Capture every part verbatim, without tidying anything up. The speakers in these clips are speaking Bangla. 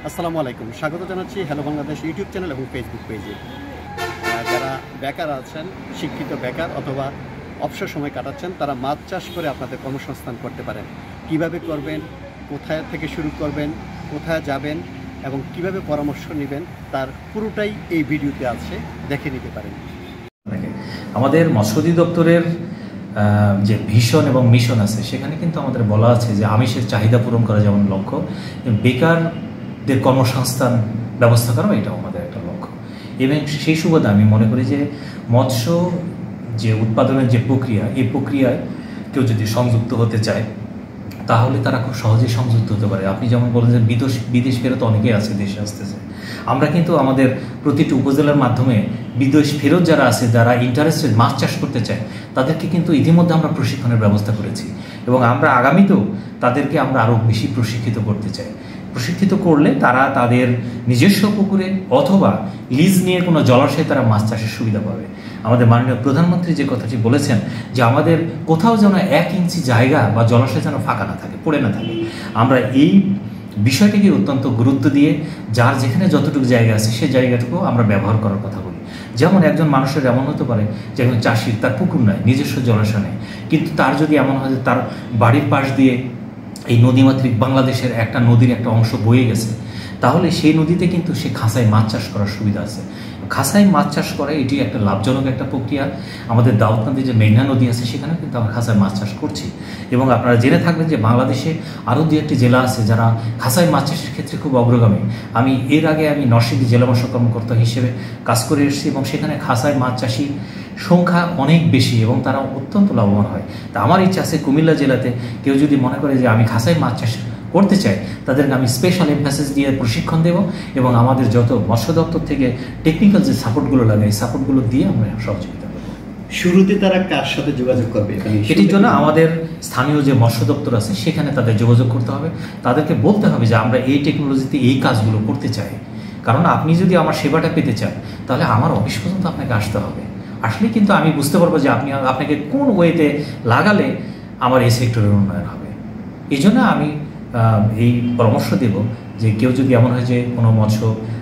আসসালামু আলাইকুম, স্বাগত জানাচ্ছি হ্যালো বাংলাদেশ ইউটিউব চ্যানেল এবং ফেসবুক পেজে। যারা বেকার আছেন, শিক্ষিত বেকার অথবা অবসর সময় কাটাচ্ছেন, তারা মাছ চাষ করে আপনাদের কর্মসংস্থান করতে পারেন। কিভাবে করবেন, কোথায় থেকে শুরু করবেন, কোথায় যাবেন এবং কিভাবে পরামর্শ নেবেন, তার পুরোটাই এই ভিডিওতে আছে, দেখে নিতে পারেন। আমাদের মৎস্য অধিদপ্তরের যে ভিশন এবং মিশন আছে, সেখানে কিন্তু আমাদের বলা আছে যে আমিষের চাহিদা পূরণ করা যেমন লক্ষ্য, বেকারদের কর্মসংস্থান ব্যবস্থা করা এটাও আমাদের একটা লক্ষ্য। এবং সেই সুবাদে আমি মনে করি যে মৎস্য যে উৎপাদনের যে প্রক্রিয়া, এই প্রক্রিয়ায় কেউ যদি সংযুক্ত হতে চায় তাহলে তারা খুব সহজেই সংযুক্ত হতে পারে। আপনি যেমন বলেন যে বিদেশ বিদেশ ফেরত অনেকেই আছে, দেশে আসতেছে। আমরা কিন্তু আমাদের প্রতিটি উপজেলার মাধ্যমে বিদেশ ফেরত যারা আছে, যারা ইন্টারেস্টেড মাছ চাষ করতে চায়, তাদেরকে কিন্তু ইতিমধ্যে আমরা প্রশিক্ষণের ব্যবস্থা করেছি এবং আমরা আগামীতেও তাদেরকে আমরা আরও বেশি প্রশিক্ষিত করতে চাই। প্রশিক্ষিত করলে তারা তাদের নিজস্ব পুকুরে অথবা লিজ নিয়ে কোনো জলাশয়ে তারা মাছ চাষের সুবিধা পাবে। আমাদের মাননীয় প্রধানমন্ত্রী যে কথাটি বলেছেন যে আমাদের কোথাও যেন এক ইঞ্চি জায়গা বা জলাশয় যেন ফাঁকা না থাকে, পড়ে না থাকে, আমরা এই বিষয়টিকে অত্যন্ত গুরুত্ব দিয়ে যার যেখানে যতটুকু জায়গা আছে সেই জায়গাটুকু আমরা ব্যবহার করার কথা বলি। যেমন একজন মানুষের এমন হতে পারে যে একজন চাষির তার পুকুর নয়, নিজস্ব জলাশয় নেই, কিন্তু তার যদি এমন হয় যে তার বাড়ির পাশ দিয়ে এই নদীমাতৃক বাংলাদেশের একটা নদীর একটা অংশ বয়ে গেছে, তাহলে সেই নদীতে কিন্তু সে খাঁচায় মাছ চাষ করার সুবিধা আছে। খাঁচায় মাছ চাষ করে এটি একটা লাভজনক একটা প্রক্রিয়া। আমাদের দাউদ নদী যে মেঘনা নদী আছে, সেখানে কিন্তু আমরা খাঁচায় মাছ চাষ করছি। এবং আপনারা জেনে থাকবেন যে বাংলাদেশে আরও দু একটি জেলা আছে যারা খাঁচায় মাছ চাষের ক্ষেত্রে খুব অগ্রগামী। আমি এর আগে আমি নরসিংদী জেলা মৎস্য কর্মকর্তা হিসেবে কাজ করে এসেছি এবং সেখানে খাঁচায় মাছ চাষির সংখ্যা অনেক বেশি এবং তারা অত্যন্ত লাভবান হয়। তা আমার ইচ্ছা আছে কুমিল্লা জেলাতে কেউ যদি মনে করে যে আমি খাঁচায় মাছ চাষ করতে চাই, তাদেরকে আমি স্পেশাল এমফাসিস দিয়ে প্রশিক্ষণ দেব এবং আমাদের যত মৎস্য দপ্তর থেকে টেকনিক্যাল যে সাপোর্টগুলো লাগে, এই সাপোর্টগুলো দিয়ে আমরা সহযোগিতা করব। শুরুতে তারা কার সাথে যোগাযোগ করবে? এটির জন্য আমাদের স্থানীয় যে মৎস্য দপ্তর আছে সেখানে তাদের যোগাযোগ করতে হবে। তাদেরকে বলতে হবে যে আমরা এই টেকনোলজিতে এই কাজগুলো করতে চাই। কারণ আপনি যদি আমার সেবাটা পেতে চান তাহলে আমার অফিস পর্যন্ত আপনাকে আসতে হবে। আসলে কিন্তু আমি বুঝতে পারবো যে আপনি আপনাকে কোন ওয়েতে লাগালে আমার এই সেক্টরের উন্নয়ন হবে। এই জন্য আমি এই পরামর্শ দেব যে কেউ যদি এমন হয় যে কোনো মৎস্য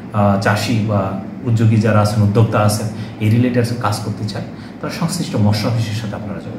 চাষি বা উদ্যোগী যারা আছেন, উদ্যোক্তা আছেন, এই রিলেটেড কাজ করতে চান, তারা সংশ্লিষ্ট মৎস্য অফিসের সাথে আপনারা